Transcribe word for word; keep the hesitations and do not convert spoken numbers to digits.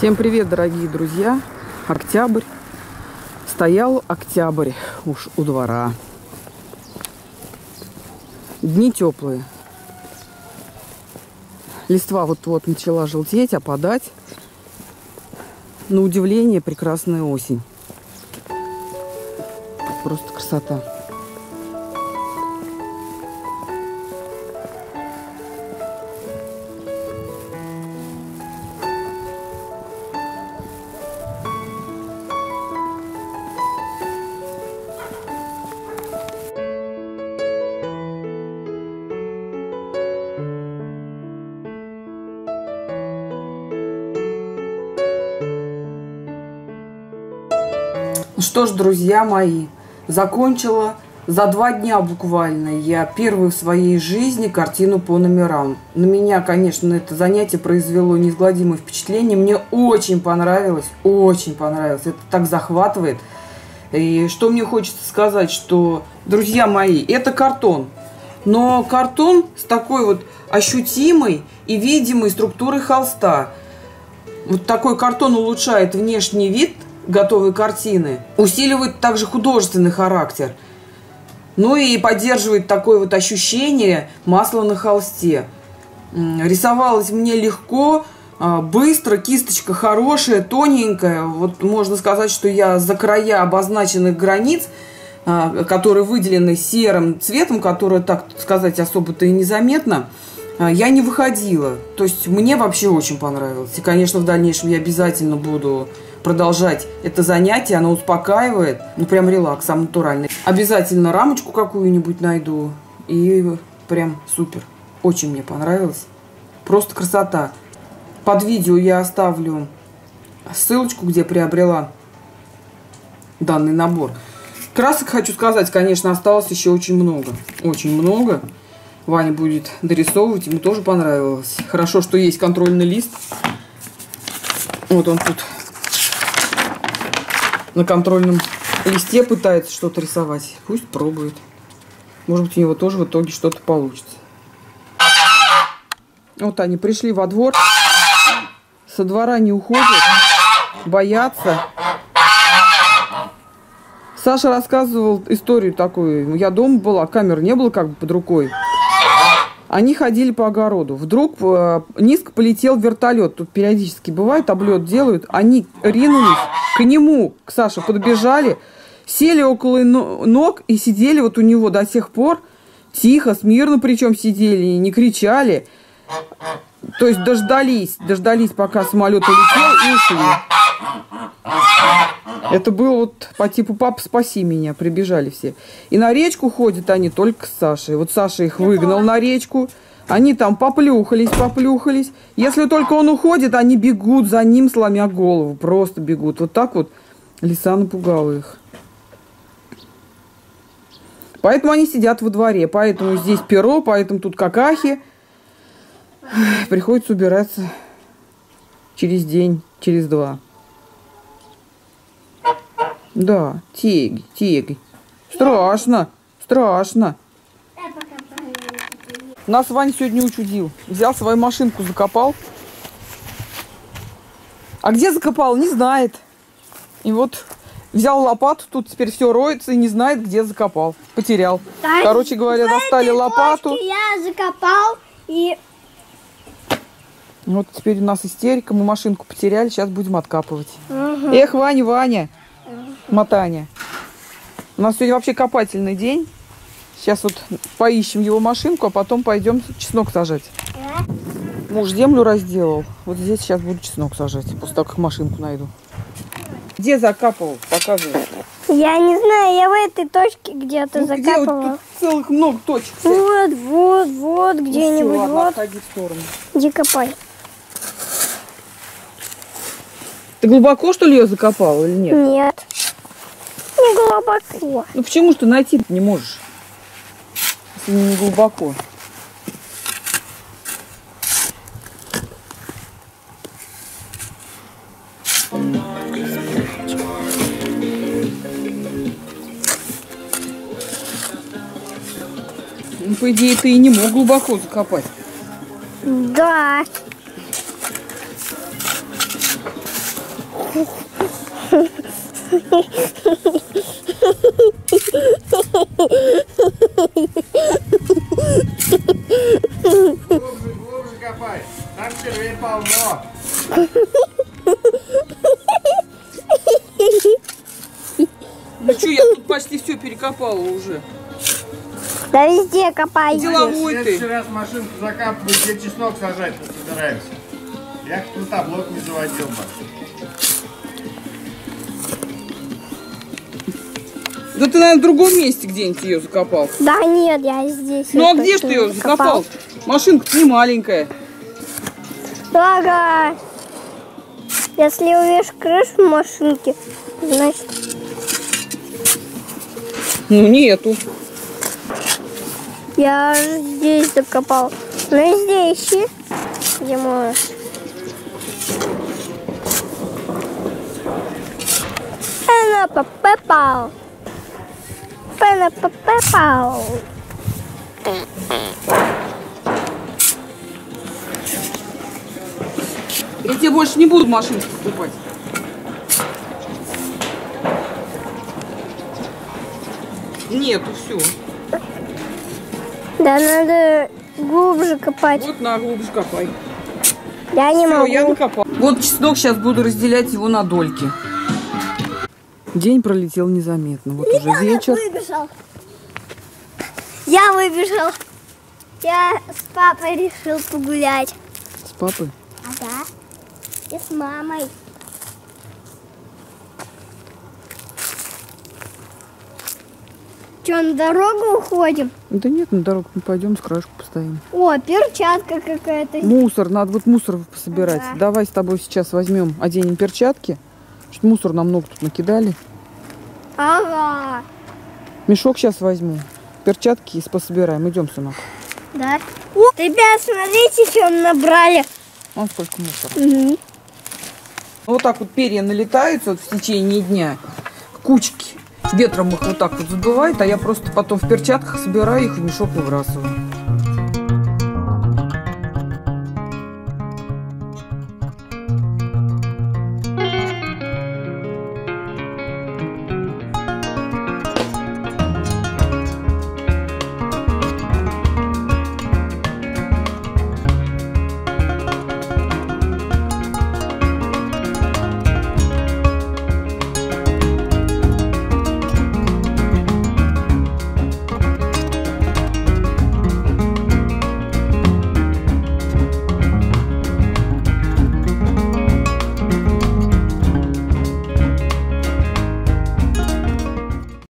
Всем привет, дорогие друзья! Октябрь. Стоял октябрь уж у двора. Дни теплые. Листва вот-вот начала желтеть, опадать. На удивление, прекрасная осень. Просто красота. Что ж, друзья мои, закончила за два дня буквально я первую в своей жизни картину по номерам. На меня, конечно, это занятие произвело неизгладимое впечатление. Мне очень понравилось, очень понравилось. Это так захватывает. И что мне хочется сказать, что, друзья мои, это картон. Но картон с такой вот ощутимой и видимой структурой холста. Вот такой картон улучшает внешний вид готовой картины, усиливает также художественный характер, ну и поддерживает такое вот ощущение масла на холсте. Рисовалось мне легко, быстро, кисточка хорошая, тоненькая. Вот можно сказать, что я за края обозначенных границ, которые выделены серым цветом, которые, так сказать, особо-то и незаметно, я не выходила. То есть мне вообще очень понравилось. И, конечно, в дальнейшем я обязательно буду продолжать это занятие. Оно успокаивает. Ну, прям релакс, сам натуральный. Обязательно рамочку какую-нибудь найду. И прям супер. Очень мне понравилось. Просто красота. Под видео я оставлю ссылочку, где приобрела данный набор. Красок, хочу сказать, конечно, осталось еще очень много. Очень много. Ваня будет дорисовывать, ему тоже понравилось. Хорошо, что есть контрольный лист. Вот он тут на контрольном листе пытается что-то рисовать. Пусть пробует. Может быть, у него тоже в итоге что-то получится. Вот они пришли во двор. Со двора не уходят. Боятся. Саша рассказывал историю такую. Я дома была, камер не было как бы под рукой. Они ходили по огороду. Вдруг э, низко полетел вертолет. Тут периодически бывает, облет делают. Они ринулись к нему, к Саше, подбежали, сели около ног и сидели вот у него до тех пор. Тихо, смирно причем сидели, не кричали. То есть дождались, дождались, пока самолет улетел, и ушли. Это было вот по типу «папа, спаси меня», прибежали все. И на речку ходят они только с Сашей. Вот Саша их выгнал на речку. Они там поплюхались, поплюхались. Если только он уходит, они бегут за ним, сломя голову. Просто бегут. Вот так вот лиса напугала их. Поэтому они сидят во дворе. Поэтому здесь перо, поэтому тут какахи. Приходится убираться через день, через два. Да, теги, теги. Страшно, страшно. Нас Ваня сегодня учудил. Взял свою машинку, закопал. А где закопал, не знает. И вот взял лопату, тут теперь все роется и не знает, где закопал. Потерял. Да, короче говоря, достали лопату. Я закопал и... Вот теперь у нас истерика. Мы машинку потеряли, сейчас будем откапывать. Угу. Эх, Ваня, Ваня. Мотаня. У нас сегодня вообще копательный день. Сейчас вот поищем его машинку, а потом пойдем чеснок сажать. Муж землю разделал. Вот здесь сейчас буду чеснок сажать, после того, как машинку найду. Где закапывал? Показывай. Я не знаю, я в этой точке где-то ну, закапывала. Где? Вот тут целых много точек. Вот, вот, вот, где-нибудь. Ну, все, вот. отходи в сторону. Где копай? Ты глубоко, что ли, ее закопал или нет? Нет. Не глубоко. Ну почему ж ты найти не можешь, если не глубоко? Ну, по идее, ты и не мог глубоко закопать. Да. Глубже, глубже копай. Там червей полно. Ну что, я тут почти все перекопала уже. Да везде копай. Деловой В ты. следующий раз машинку закапывать, где чеснок сажать собираемся. Я как мотоблок не заводил бы. Да ты, наверное, в другом месте где-нибудь ее закопал. Да нет, я здесь. Ну а её где ж точно ты ее закопал. закопал? Машинка не маленькая. Ага. Если увидишь крышу машинки, значит... Ну нету. Я здесь закопал. Ну и здесь ищи, где можешь. Она попал. Она попал. Я тебе больше не буду машинку покупать. Нету, все. Да надо глубже копать. Вот на глубже копай. Я не Все, могу. я накопал. Вот чеснок, сейчас буду разделять его на дольки. День пролетел незаметно. Вот уже вечер. Выбежал. Я выбежал. Я с папой решил погулять. С папой? Ага. И с мамой. Че, на дорогу уходим? Да нет, на дорогу не пойдем, с краешку постоим. О, перчатка какая-то. Мусор, надо вот мусор пособирать. Да. Давай с тобой сейчас возьмем, оденем перчатки. Что мусор нам много тут накидали. Ага. Мешок сейчас возьму. Перчатки и пособираем. Идем, сынок. Да. О, ребят, смотрите, что набрали. Вон сколько мусора. Угу. Вот так вот перья налетаются вот в течение дня. Кучки. Ветром их вот так вот задувает, а я просто потом в перчатках собираю их и в мешок выбрасываю.